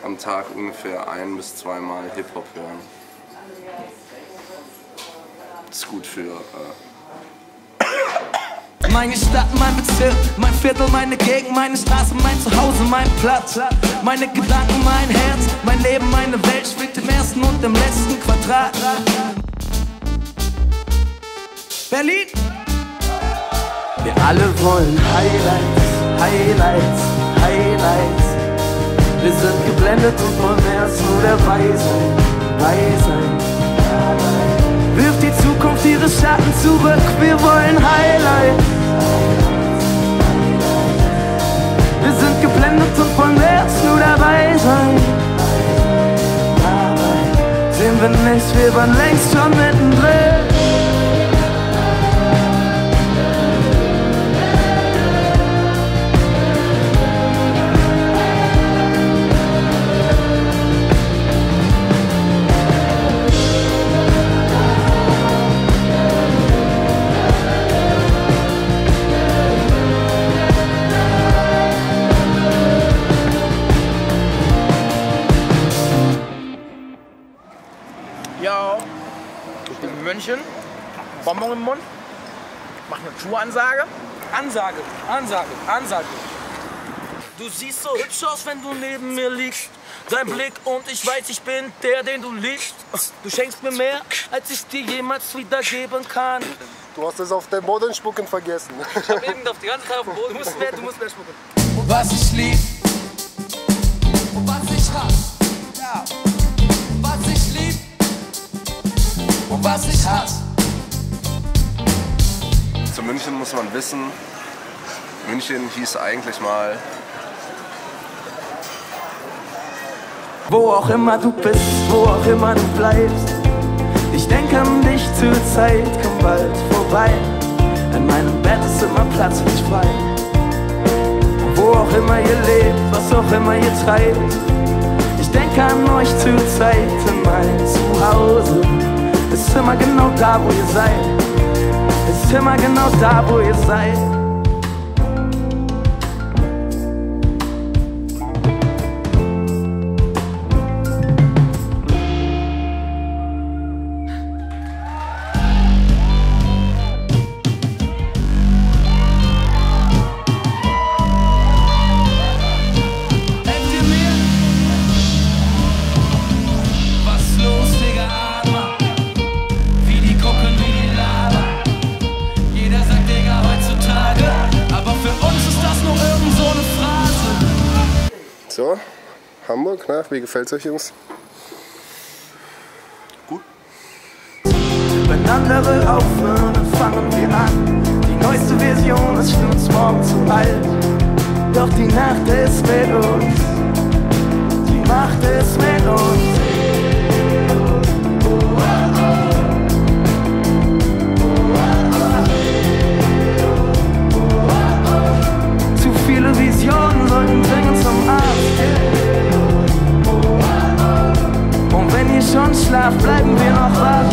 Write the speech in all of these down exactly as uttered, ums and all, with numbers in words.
am Tag ungefähr ein bis zweimal Hip-Hop hören. Das ist gut für... Äh Meine Stadt, mein Bezirk, mein Viertel, meine Gegend, meine Straße, mein Zuhause, mein Platz. Meine Gedanken, mein Herz, mein Leben, meine Welt schwingt im ersten und im letzten Quadrat. Berlin! Wir alle wollen Highlights, Highlights, Highlights. Wir sind geblendet und wollen erst nur dabei sein, dabei sein. Wirft die Zukunft ihre Schatten zurück, wir wollen Highlights. Wir sind geblendet und wollen erst nur dabei sein. Sehen wir nicht, wir waren längst schon mittendrin. Ja, ich bin in München, Bonbon im Mund, mach eine Tour-Ansage. Ansage, Ansage, Ansage. Du siehst so hübsch aus, wenn du neben mir liegst. Dein Blick und ich weiß, ich bin der, den du liebst. Du schenkst mir mehr, als ich dir jemals wiedergeben kann. Du hast es auf den Boden spucken vergessen. Ich hab eben auf die ganze Zeit auf den Boden. Du musst mehr, du musst mehr spucken. Und was ich lieb und was ich hasse. Ja. Und was ich lieb und was ich hasse. Zu München muss man wissen, München hieß eigentlich mal... Wo auch immer du bist, wo auch immer du bleibst, ich denke an dich zur Zeit, komm bald vorbei. In meinem Bett ist immer Platz für dich frei. Und wo auch immer ihr lebt, was auch immer ihr treibt, ich denke an euch zur Zeit in mein Zuhause. Ist immer genau da, wo ihr seid. Ist immer genau da, wo ihr seid. So, Hamburg, na, wie gefällt's euch, Jungs? Gut. Wenn andere aufhören, dann fangen wir an. Die neueste Version ist für uns morgen zu alt. Doch die Nacht ist mit uns. Die Macht ist mit uns. Zu viele Visionen sollten dringend zum Arzt. Und wenn ihr schon schlaft, bleiben wir noch wach.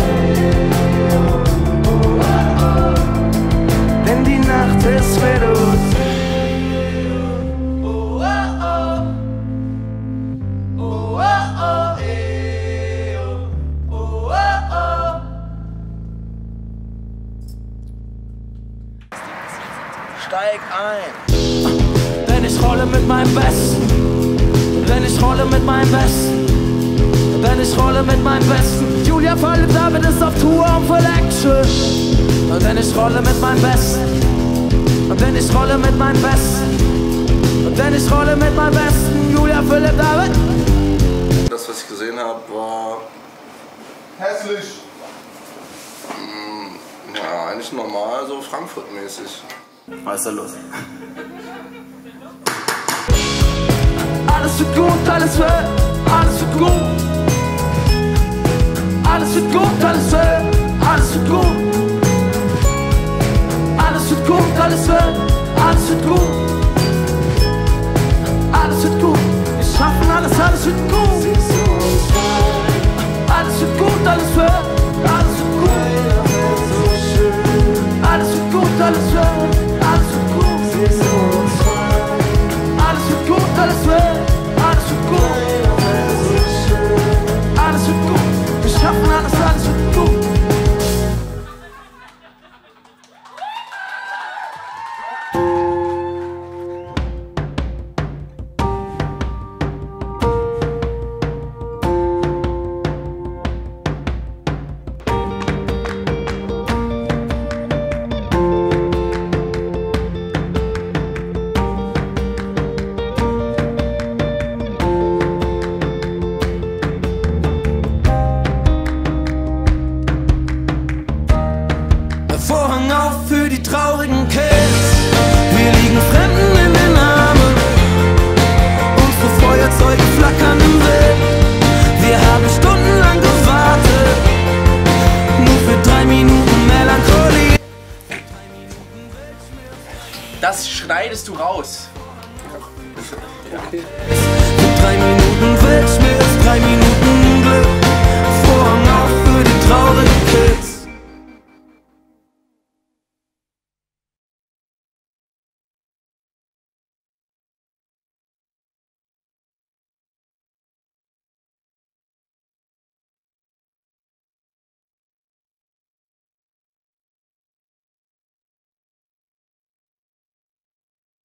Denn die Nacht ist mit uns. Steig ein. Denn ich rolle mit meinem Besten. Denn ich rolle mit meinem Besten. Denn ich rolle mit meinem Besten. Julia Philipp David ist auf Tour und voll Action. Und denn ich rolle mit meinem Besten. Und denn ich rolle mit meinem Besten. Und denn ich rolle mit meinem Besten. Julia Philipp David. Das, was ich gesehen habe, war... Hässlich. Mh, ja, eigentlich normal, so Frankfurt-mäßig. Was ist da los? Alles wird gut, alles wird, alles wird gut. Alles wird gut, alles wird, alles wird gut. Alles wird gut, alles wird, alles wird gut. Alles wird gut, wir schaffen alles, alles wird gut. Alles wird gut, alles wird, alles wird gut. Alles wird gut, alles wird, alles wird gut. Alles wird gut, alles wird, alles wird gut. bist du raus. Ja. Okay.